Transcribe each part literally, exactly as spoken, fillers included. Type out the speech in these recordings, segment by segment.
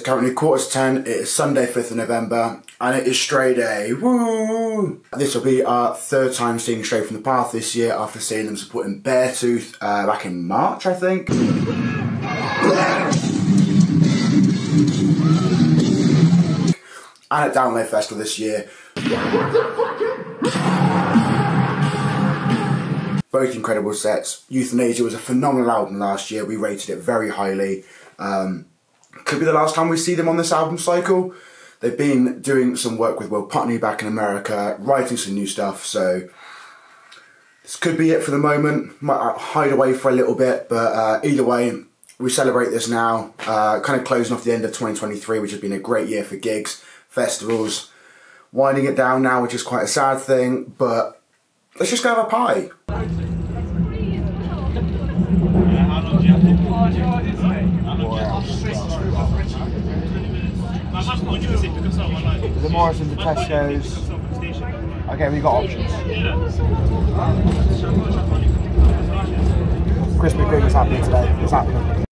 is currently quarter to ten. It is Sunday, fifth of November, and it is Stray Day. Woo! This will be our third time seeing Stray from the Path this year after seeing them supporting Beartooth uh, back in March, I think. And at Download Festival this year. Both incredible sets. Euthanasia was a phenomenal album last year. We rated it very highly. Um, could be the last time we see them on this album cycle. They've been doing some work with Will Putney back in America, writing some new stuff, so this could be it for the moment. Might hide away for a little bit, but uh, either way, we celebrate this now. Uh, kind of closing off the end of twenty twenty-three, which has been a great year for gigs, festivals. Winding it down now, which is quite a sad thing, but let's just go have a pie. The Morrisons, the Tesco's. Okay, we've got options. Krispy Kreme is happening today. It's happening.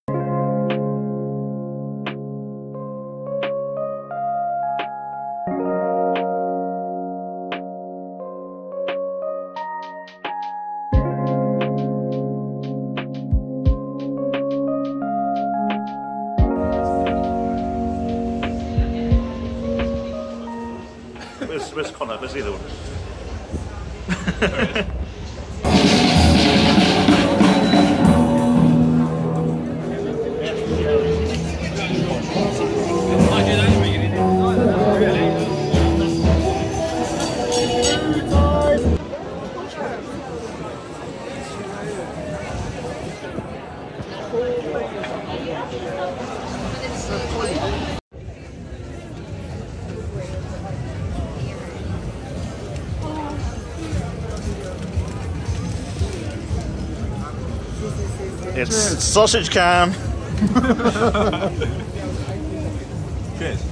Where's, where's Connor? Where's the other one? It's Cheers. Sausage cam. Cheers.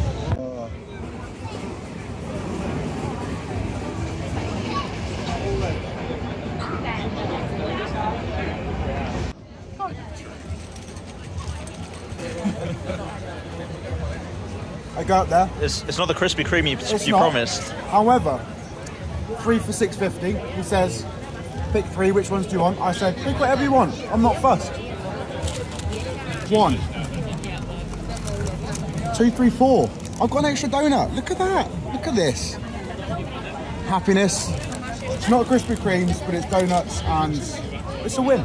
I go up there. It's, it's not the Krispy Kreme you, you not. promised. However, three for six fifty. He says, pick three, which ones do you want? I said, pick whatever you want. I'm not fussed. One. Two, three, four. I've got an extra donut. Look at that. Look at this. Happiness. It's not Krispy Kremes, but it's donuts, and it's a win.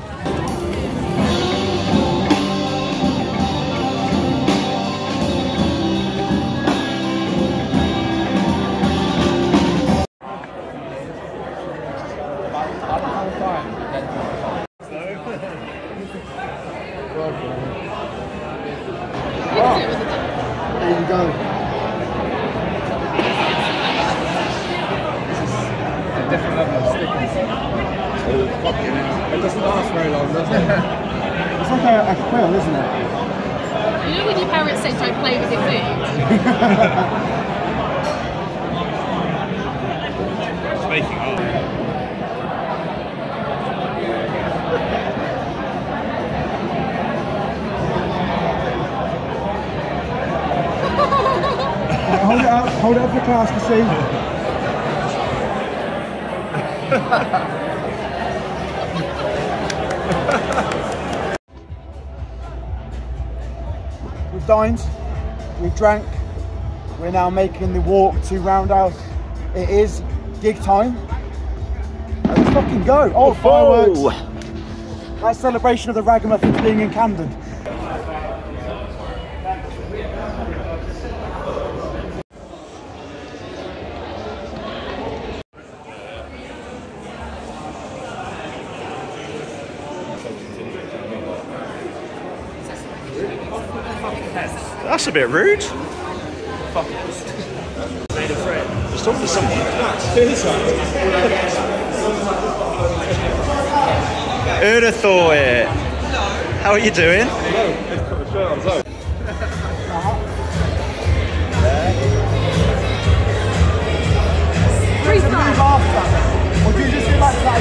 Oh, there you go. This is a different level of stickiness. Oh, fucking hell. It doesn't last very long, does it? It's like a, a quill, isn't it? You know when your parents say don't play with your food? Speaking of. Hold it up, hold it up for class to see. We've dined, we've drank, we're now making the walk to Roundhouse. It is gig time. Let's fucking go. Oh, fireworks. That's celebration of the Ragamuffins being in Camden. That's a bit rude. Fuck. Made a friend. Just talk to someone. Who'd have thought it? How are you doing? Freestyle. Or do you just go back to that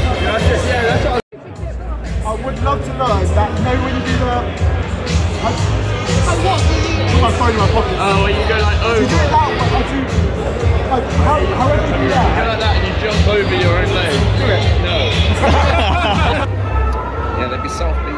again? I would love to learn that, you know, when you do the phone in my pocket. Oh, well, you go like, oh. You do it that way, I do, like, how, however you do that. You go like that and you jump over your own leg. Do it. No. Yeah, they'd be self-beat.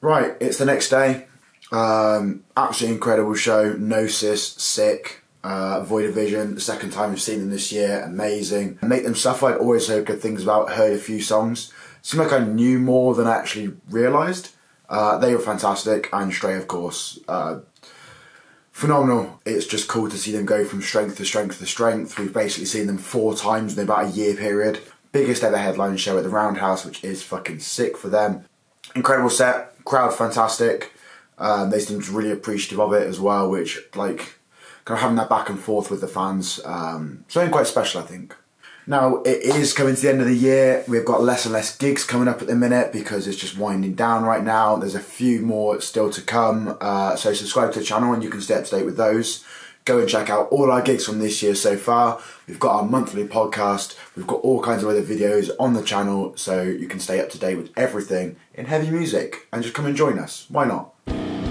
Right, it's the next day. Um, absolutely incredible show. Gnosis, sick. Uh, Void of Vision, the second time we've seen them this year, amazing. Make Them Suffer, I'd always heard good things about, heard a few songs. Seemed like I knew more than I actually realised. Uh, they were fantastic, and Stray, of course. Uh, phenomenal. It's just cool to see them go from strength to strength to strength. We've basically seen them four times in about a year period. Biggest ever headline show at the Roundhouse, which is fucking sick for them. Incredible set, crowd fantastic. Um, they seemed really appreciative of it as well, which, like, kind of having that back and forth with the fans, um, something quite special, I think. Now, it is coming to the end of the year. We've got less and less gigs coming up at the minute because it's just winding down right now. There's a few more still to come, uh, so subscribe to the channel and you can stay up to date with those. Go and check out all our gigs from this year so far. We've got our monthly podcast. We've got all kinds of other videos on the channel, so you can stay up to date with everything in heavy music and just come and join us. Why not?